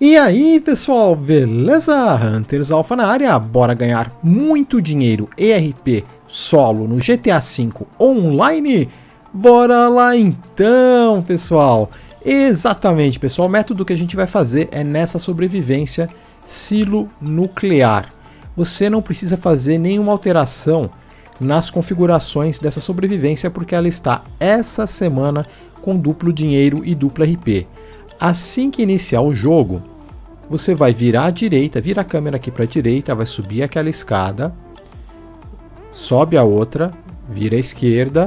E aí pessoal, beleza? Hunters Alpha na área, bora ganhar muito dinheiro ERP solo no GTA V online? Bora lá então pessoal! Exatamente pessoal, o método que a gente vai fazer é nessa sobrevivência silo nuclear. Você não precisa fazer nenhuma alteração nas configurações dessa sobrevivência porque ela está essa semana com duplo dinheiro e duplo RP. Assim que iniciar o jogo, você vai virar à direita, vira a câmera aqui para a direita, vai subir aquela escada, sobe a outra, vira à esquerda,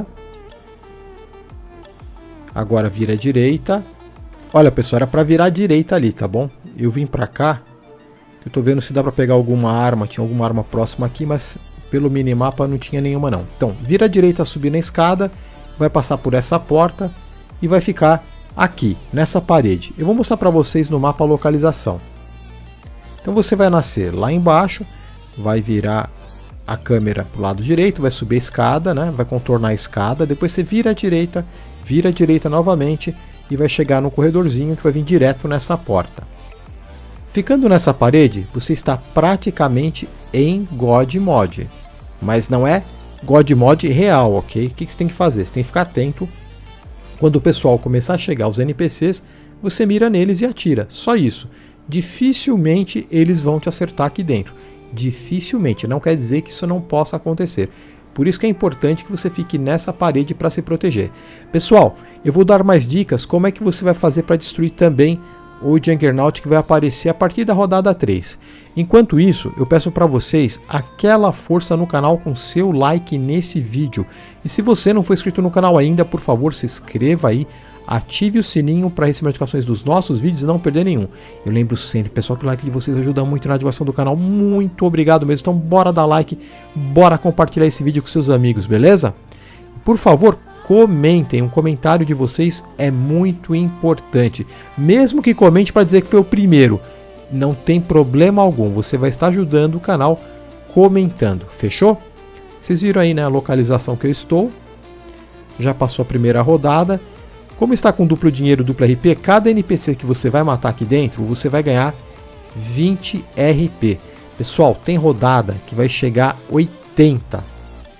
agora vira à direita. Olha pessoal, era para virar à direita ali, tá bom? Eu vim para cá, eu tô vendo se dá para pegar alguma arma, tinha alguma arma próxima aqui, mas pelo minimapa não tinha nenhuma não. Então, vira à direita, subir na escada, vai passar por essa porta e vai ficar aqui, nessa parede. Eu vou mostrar para vocês no mapa a localização. Então você vai nascer lá embaixo, vai virar a câmera para o lado direito, vai subir a escada, né? Vai contornar a escada, depois você vira à direita novamente e vai chegar no corredorzinho que vai vir direto nessa porta. Ficando nessa parede, você está praticamente em God Mod, mas não é God Mod real, ok? O que você tem que fazer? Você tem que ficar atento. Quando o pessoal começar a chegar, os NPCs, você mira neles e atira. Só isso. Dificilmente eles vão te acertar aqui dentro. Dificilmente. Não quer dizer que isso não possa acontecer. Por isso que é importante que você fique nessa parede para se proteger. Pessoal, eu vou dar mais dicas como é que você vai fazer para destruir também o Juggernaut que vai aparecer a partir da rodada 3. Enquanto isso, eu peço para vocês aquela força no canal com seu like nesse vídeo. E se você não for inscrito no canal ainda, por favor, se inscreva aí, ative o sininho para receber notificações dos nossos vídeos e não perder nenhum. Eu lembro sempre, pessoal, que o like de vocês ajuda muito na ativação do canal. Muito obrigado mesmo. Então bora dar like, bora compartilhar esse vídeo com seus amigos, beleza? Por favor, comentem, um comentário de vocês é muito importante. Mesmo que comente para dizer que foi o primeiro, não tem problema algum, você vai estar ajudando o canal comentando, fechou? Vocês viram aí, né, a localização que eu estou, já passou a primeira rodada. Como está com duplo dinheiro, duplo RP, cada NPC que você vai matar aqui dentro, você vai ganhar 20 RP. Pessoal, tem rodada que vai chegar 80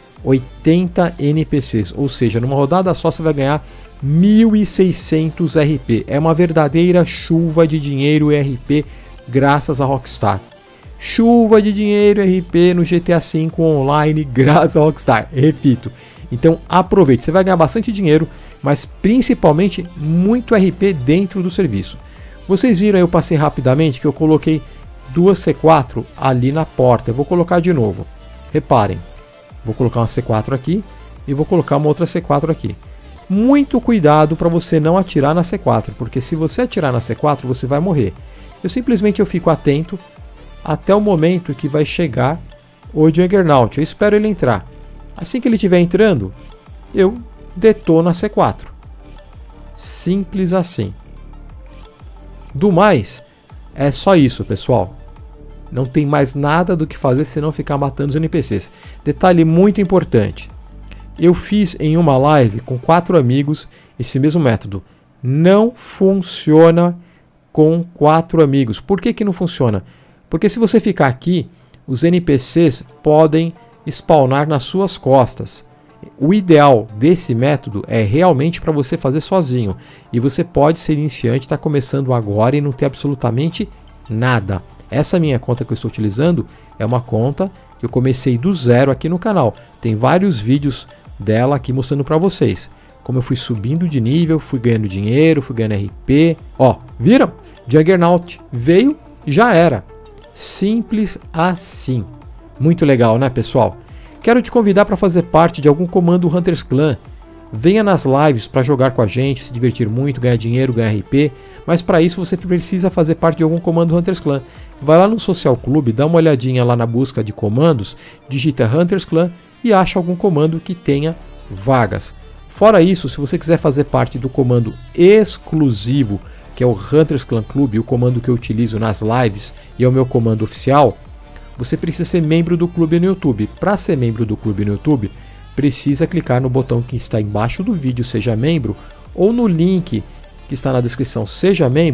NPCs, ou seja, numa rodada só você vai ganhar 1.600 RP. É uma verdadeira chuva de dinheiro e RP graças a Rockstar. Chuva de dinheiro e RP no GTA V online graças a Rockstar, repito. Então aproveite, você vai ganhar bastante dinheiro, mas principalmente muito RP dentro do serviço. Vocês viram, eu passei rapidamente que eu coloquei duas C4 ali na porta. Eu vou colocar de novo, reparem. Vou colocar uma C4 aqui e vou colocar uma outra C4 aqui. Muito cuidado para você não atirar na C4, porque se você atirar na C4 você vai morrer. Eu fico atento até o momento que vai chegar o Juggernaut. Eu espero ele entrar. Assim que ele estiver entrando, eu detono a C4. Simples assim. Do mais, é só isso, pessoal. Não tem mais nada do que fazer senão ficar matando os NPCs. Detalhe muito importante. Eu fiz em uma live com 4 amigos esse mesmo método. Não funciona com 4 amigos. Por que não funciona? Porque se você ficar aqui, os NPCs podem spawnar nas suas costas. O ideal desse método é realmente para você fazer sozinho. E você pode ser iniciante, está começando agora e não ter absolutamente nada. Essa minha conta que eu estou utilizando é uma conta que eu comecei do zero aqui no canal. Tem vários vídeos dela aqui mostrando para vocês como eu fui subindo de nível, fui ganhando dinheiro, fui ganhando RP. Ó, viram? Juggernaut veio, já era. Simples assim. Muito legal, né, pessoal? Quero te convidar para fazer parte de algum comando Hunters Clan. Venha nas lives para jogar com a gente, se divertir muito, ganhar dinheiro, ganhar RP. Mas para isso você precisa fazer parte de algum comando Hunters Clan. Vai lá no Social Club, dá uma olhadinha lá na busca de comandos, digita Hunters Clan e acha algum comando que tenha vagas. Fora isso, se você quiser fazer parte do comando exclusivo, que é o Hunters Clan Club, o comando que eu utilizo nas lives e é o meu comando oficial, você precisa ser membro do clube no YouTube. Para ser membro do clube no YouTube, precisa clicar no botão que está embaixo do vídeo, seja membro, ou no link que está na descrição, seja membro,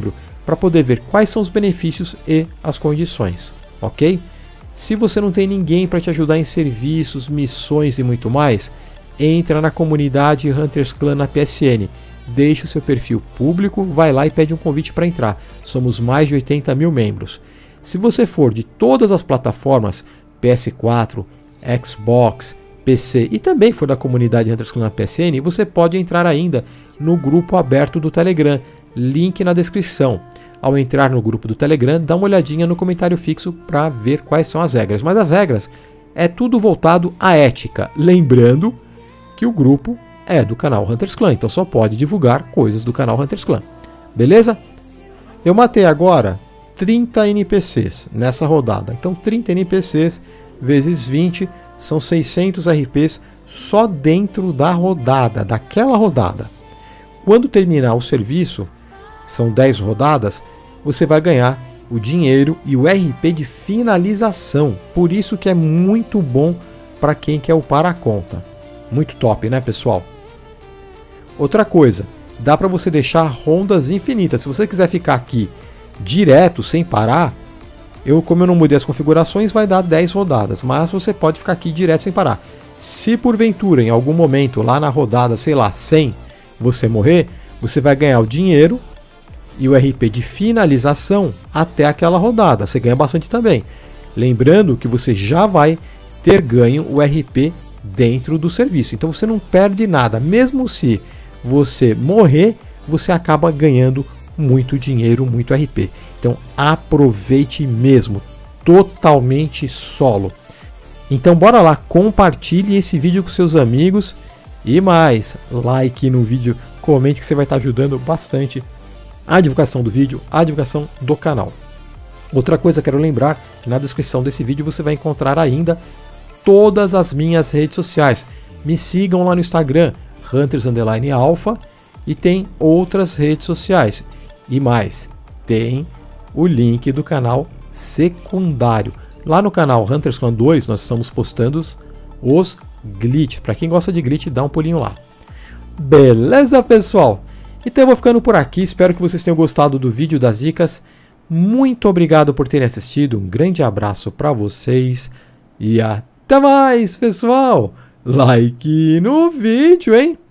para poder ver quais são os benefícios e as condições, ok? Se você não tem ninguém para te ajudar em serviços, missões e muito mais, entra na comunidade Hunters Clan na PSN, deixa o seu perfil público, vai lá e pede um convite para entrar. Somos mais de 80 mil membros. Se você for de todas as plataformas, PS4, Xbox, PC e também for da comunidade Hunters Clan na PSN, você pode entrar ainda no grupo aberto do Telegram, link na descrição. Ao entrar no grupo do Telegram, dá uma olhadinha no comentário fixo para ver quais são as regras. Mas as regras é tudo voltado à ética, lembrando que o grupo é do canal Hunters Clan, então só pode divulgar coisas do canal Hunters Clan. Beleza? Eu matei agora 30 NPCs nessa rodada. Então 30 NPCs vezes 20 são 600 RPs só dentro da rodada, daquela rodada. Quando terminar o serviço, são 10 rodadas, você vai ganhar o dinheiro e o RP de finalização. Por isso que é muito bom para quem quer upar a conta. Muito top, né, pessoal? Outra coisa, dá para você deixar rondas infinitas. Se você quiser ficar aqui direto, sem parar, como eu não mudei as configurações, vai dar 10 rodadas. Mas você pode ficar aqui direto sem parar. Se porventura, em algum momento, lá na rodada, sei lá, 100, você morrer, você vai ganhar o dinheiro e o RP de finalização até aquela rodada. Você ganha bastante também. Lembrando que você já vai ter ganho o RP dentro do serviço. Então você não perde nada. Mesmo se você morrer, você acaba ganhando muito dinheiro, muito RP. Então aproveite mesmo. Totalmente solo. Então bora lá, compartilhe esse vídeo com seus amigos. E mais, like no vídeo, comente que você vai estar ajudando bastante a divulgação do vídeo, a divulgação do canal. Outra coisa, quero lembrar que na descrição desse vídeo você vai encontrar ainda todas as minhas redes sociais. Me sigam lá no Instagram, Hunters_Alpha, e tem outras redes sociais. E mais, tem o link do canal secundário. Lá no canal Hunters Clan 2 nós estamos postando os glitch. Para quem gosta de glitch, dá um pulinho lá. Beleza, pessoal? Então eu vou ficando por aqui. Espero que vocês tenham gostado do vídeo, das dicas. Muito obrigado por terem assistido. Um grande abraço para vocês. E até mais, pessoal. Like no vídeo, hein?